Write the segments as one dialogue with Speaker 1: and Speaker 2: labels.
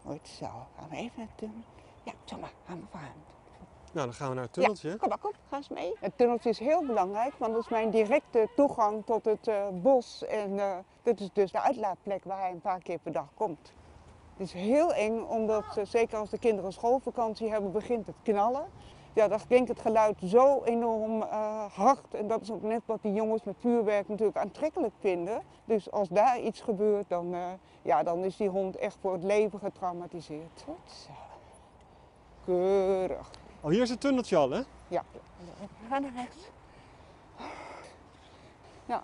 Speaker 1: Goed zo. Gaan we even naar het tunnel. Ja, zo maar. Gaan we vooraan.
Speaker 2: Nou, dan gaan we naar het tunneltje.
Speaker 1: Ja, kom maar, kom. Ga eens mee. Het tunneltje is heel belangrijk, want dat is mijn directe toegang tot het bos. En dit is dus de uitlaatplek waar hij een paar keer per dag komt. Het is heel eng, omdat zeker als de kinderen schoolvakantie hebben, begint het knallen. Ja, dan klinkt het geluid zo enorm hard. En dat is ook net wat die jongens met vuurwerk natuurlijk aantrekkelijk vinden. Dus als daar iets gebeurt, dan is die hond echt voor het leven getraumatiseerd. Goed zo. Keurig.
Speaker 2: Oh, hier is het tunneltje al, hè?
Speaker 1: Ja, ga naar rechts. Ja,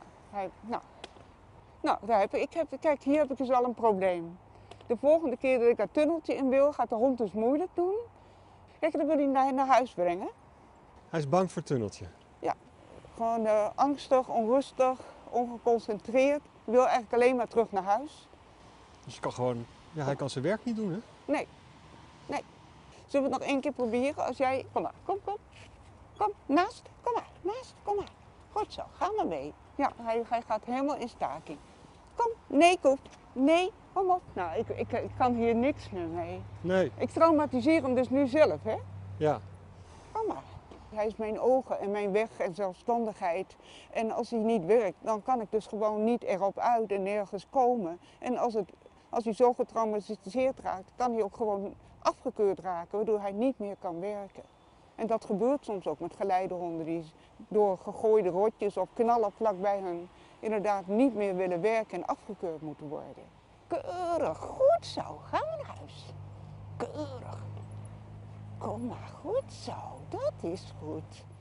Speaker 1: daar heb ik. Kijk, hier heb ik dus al een probleem. De volgende keer dat ik dat tunneltje in wil, gaat de hond dus moeilijk doen. Kijk, dan wil hij naar huis brengen.
Speaker 2: Hij is bang voor het tunneltje.
Speaker 1: Ja, gewoon angstig, onrustig, ongeconcentreerd. Hij wil eigenlijk alleen maar terug naar huis.
Speaker 2: Dus je kan gewoon, ja, hij kan zijn werk niet doen, hè?
Speaker 1: Nee. Zullen we het nog één keer proberen? Als jij, kom maar, kom. Kom, naast, kom maar. Goed zo, ga maar mee. Ja, hij gaat helemaal in staking. Kom, nee Koep, nee, kom op. Nou, ik kan hier niks meer mee.
Speaker 2: Nee.
Speaker 1: Ik traumatiseer hem dus nu zelf, hè?
Speaker 2: Ja.
Speaker 1: Kom maar. Hij is mijn ogen en mijn weg en zelfstandigheid. En als hij niet werkt, dan kan ik dus gewoon niet erop uit en nergens komen. En als hij zo getraumatiseerd raakt, kan hij ook gewoon afgekeurd raken, waardoor hij niet meer kan werken. En dat gebeurt soms ook met geleidehonden die door gegooide rotjes of knallen vlakbij hun inderdaad niet meer willen werken en afgekeurd moeten worden. Keurig, goed zo, gaan we naar huis. Keurig. Kom maar, goed zo, dat is goed.